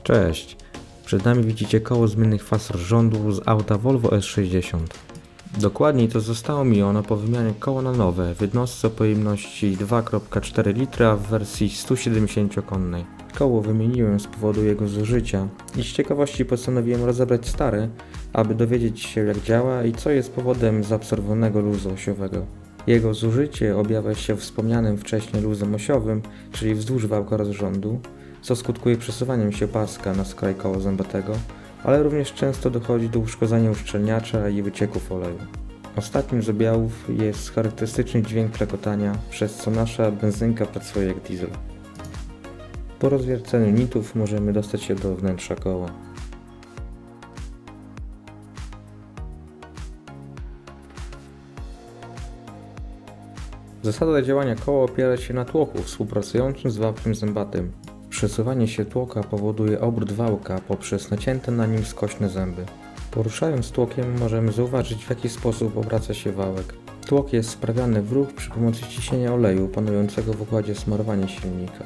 Cześć, przed nami widzicie koło zmiennych faz rozrządu z auta Volvo S60. Dokładniej to zostało mi ono po wymianie koła na nowe w jednostce o pojemności 2,4 litra w wersji 170-konnej. Koło wymieniłem z powodu jego zużycia i z ciekawości postanowiłem rozebrać stare, aby dowiedzieć się jak działa i co jest powodem zaabsorbowanego luzu osiowego. Jego zużycie objawia się wspomnianym wcześniej luzem osiowym, czyli wzdłuż wałka rozrządu, co skutkuje przesuwaniem się paska na skraj koła zębatego, ale również często dochodzi do uszkodzenia uszczelniacza i wycieków oleju. Ostatnim z objawów jest charakterystyczny dźwięk klekotania, przez co nasza benzynka pracuje jak diesel. Po rozwierceniu nitów możemy dostać się do wnętrza koła. Zasada działania koła opiera się na tłoku współpracującym z wałkiem zębatym. Przesuwanie się tłoka powoduje obrót wałka poprzez nacięte na nim skośne zęby. Poruszając tłokiem możemy zauważyć, w jaki sposób obraca się wałek. Tłok jest sprawiany w ruch przy pomocy ciśnienia oleju panującego w układzie smarowania silnika.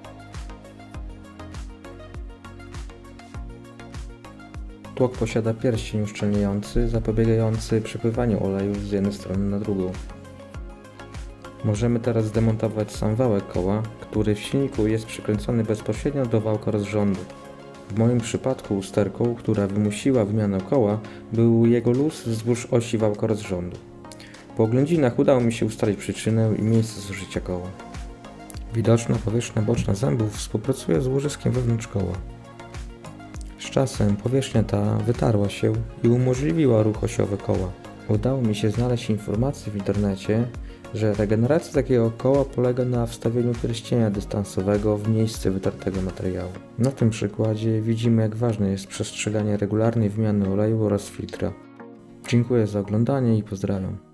Tłok posiada pierścień uszczelniający zapobiegający przepływaniu oleju z jednej strony na drugą. Możemy teraz zdemontować sam wałek koła, który w silniku jest przykręcony bezpośrednio do wałka rozrządu. W moim przypadku usterką, która wymusiła wymianę koła, był jego luz wzdłuż osi wałka rozrządu. Po oględzinach udało mi się ustalić przyczynę i miejsce zużycia koła. Widoczna powierzchnia boczna zębów współpracuje z łożyskiem wewnątrz koła. Z czasem powierzchnia ta wytarła się i umożliwiła ruch osiowy koła. Udało mi się znaleźć informacje w internecie, że regeneracja takiego koła polega na wstawieniu pierścienia dystansowego w miejsce wytartego materiału. Na tym przykładzie widzimy, jak ważne jest przestrzeganie regularnej wymiany oleju oraz filtra. Dziękuję za oglądanie i pozdrawiam.